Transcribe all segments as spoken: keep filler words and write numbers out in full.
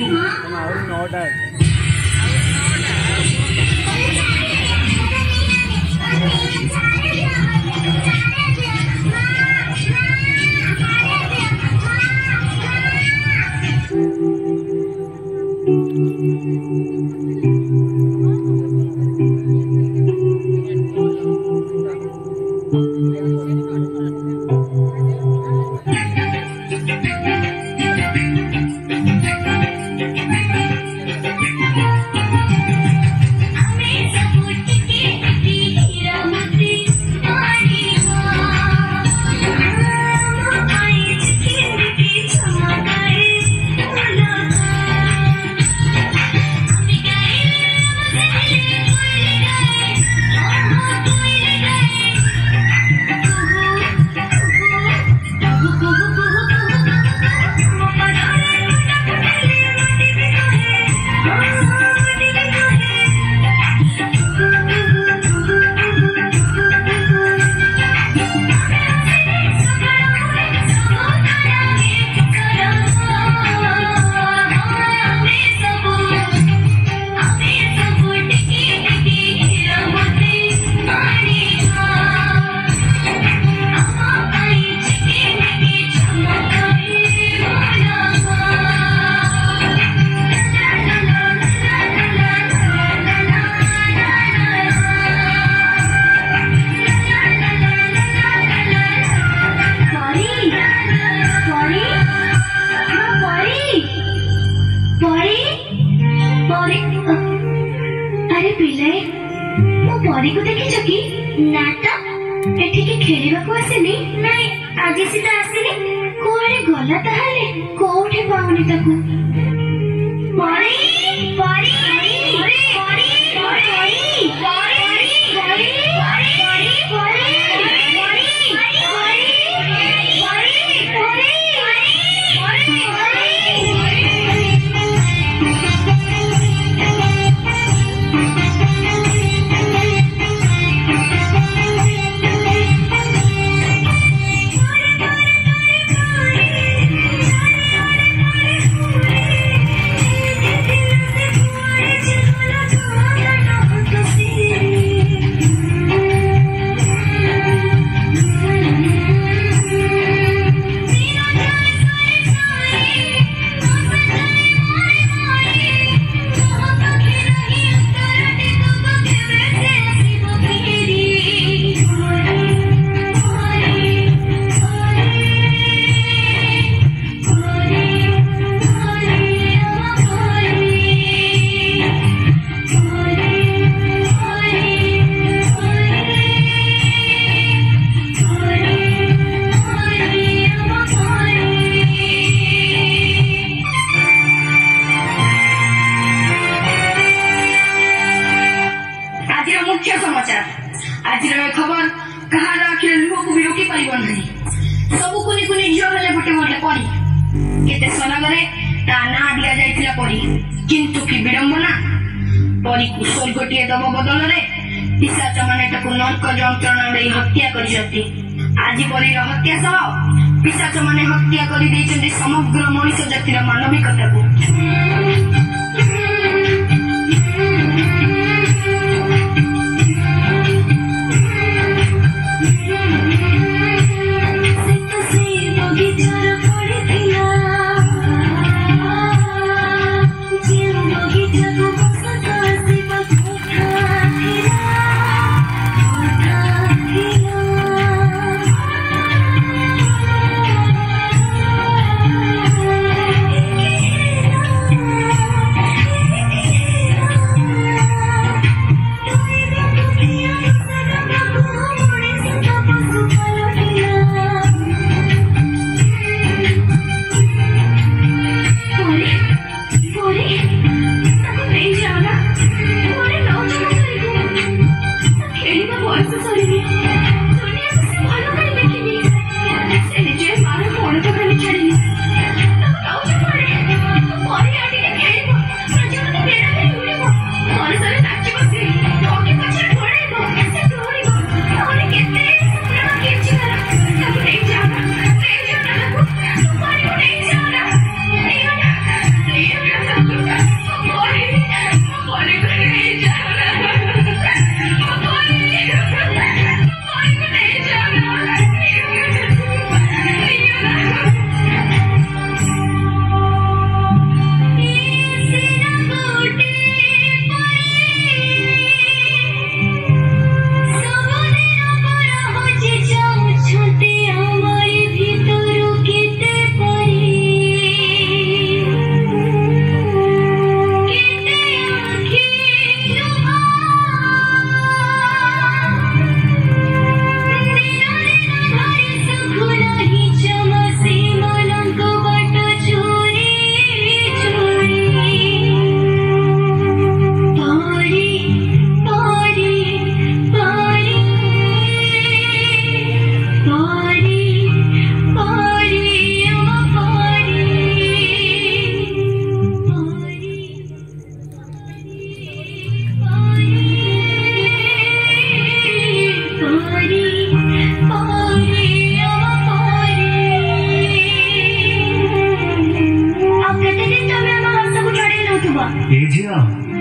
Yeah.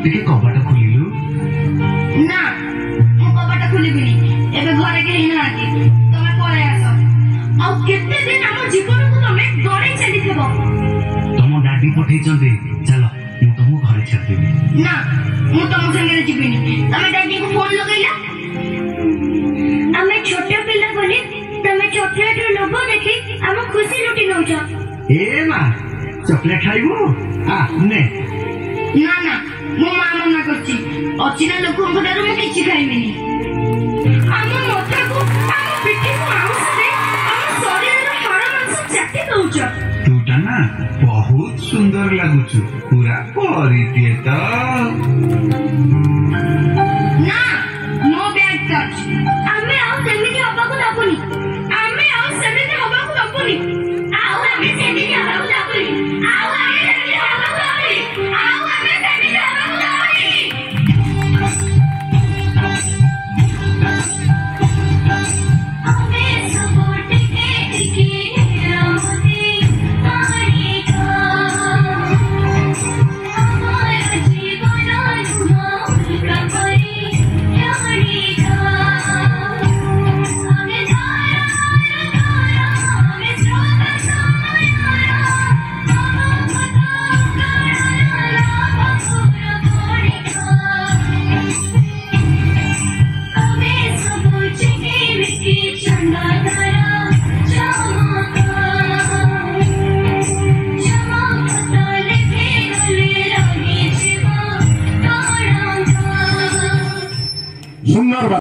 टिके कबाट खोलिलु ना मु कबाट खोलिबिनी एबे घरे के हिना आती तमे पळे आसो आ केते दिन हम जीवन को तमे गड़े चली थबो तम डाडी पठै चंदे चलो मु तमु घरे छाड़ देबी ना मु तम संगे जीबिनी तमे डाडी को फोन लगाइला हमें छोटे पिल्ला बोली तमे चॉकलेट रो लोगो देखि हम खुशी लुटी नौ छ ए मां चॉकलेट खाइबो आ ने ना ना मो मां मना करछि अचिना लोकन को मु किछि खाइबिनी हम मोथा को हम पिठी को आउस रे हम शरीर रो हाड़ मांस चाटी दउछ तूटा ना बहुत सुंदर लागुछु पूरा परिते त ना नो बैड टच हमें आउ सेमिति हबा को दबुनी हमें आउ सेमिति हबा को दबुनी आउ हमें सेमिति हबा को दबुनी आउ हमें सेमिति हबा को दबुनी आउ हमें सेमिति हबा को दबुनी हमें सपोर्ट के के रामती तारी का हमारा जीवन अनुमान का परी यानी का हमें धारा धारा हमें स्रोत समायारा हम पता करना पूरा पड़ी का हमें सब चीज़ें मिट्टी चंदा धारा जमा का जमा पता लिखे गले रानी जीवा तारा का सुंदर।